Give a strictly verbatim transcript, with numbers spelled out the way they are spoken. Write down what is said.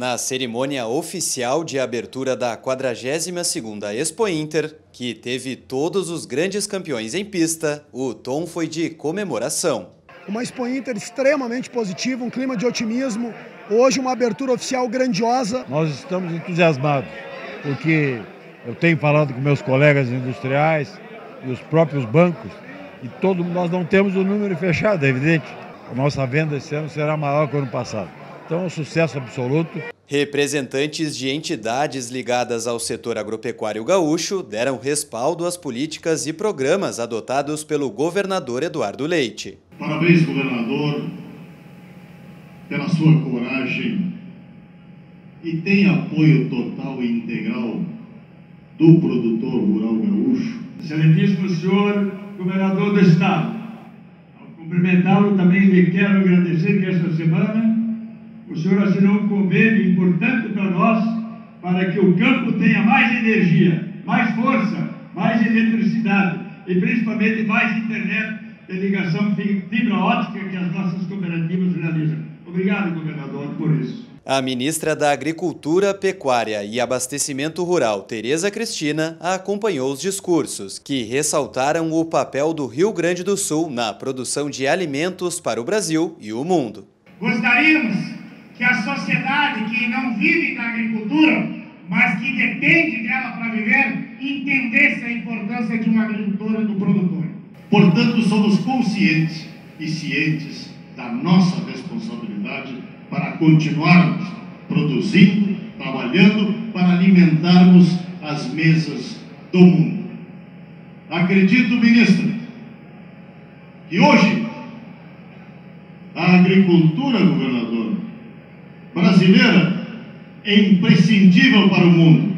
Na cerimônia oficial de abertura da quadragésima segunda Expo Inter, que teve todos os grandes campeões em pista, o tom foi de comemoração. Uma Expo Inter extremamente positiva, um clima de otimismo. Hoje uma abertura oficial grandiosa. Nós estamos entusiasmados, porque eu tenho falado com meus colegas industriais e os próprios bancos, e todo, nós não temos o número fechado, é evidente. A nossa venda esse ano será maior que o ano passado. Então, um sucesso absoluto. Representantes de entidades ligadas ao setor agropecuário gaúcho deram respaldo às políticas e programas adotados pelo governador Eduardo Leite. Parabéns, governador, pela sua coragem e tem apoio total e integral do produtor rural gaúcho. Excelentíssimo senhor governador do estado, ao cumprimentá-lo também lhe quero agradecer que esta semana o senhor assinou um convênio importante para nós, para que o campo tenha mais energia, mais força, mais eletricidade e principalmente mais internet de ligação fibra óptica que as nossas cooperativas realizam. Obrigado, governador, por isso. A ministra da Agricultura, Pecuária e Abastecimento Rural, Tereza Cristina, acompanhou os discursos, que ressaltaram o papel do Rio Grande do Sul na produção de alimentos para o Brasil e o mundo. Gostaríamos que a sociedade que não vive da agricultura, mas que depende dela para viver, entendesse a importância de uma agricultura do produtor. Portanto, somos conscientes e cientes da nossa responsabilidade para continuarmos produzindo, trabalhando para alimentarmos as mesas do mundo. Acredito, ministro, que hoje a agricultura, governador, brasileira é imprescindível para o mundo.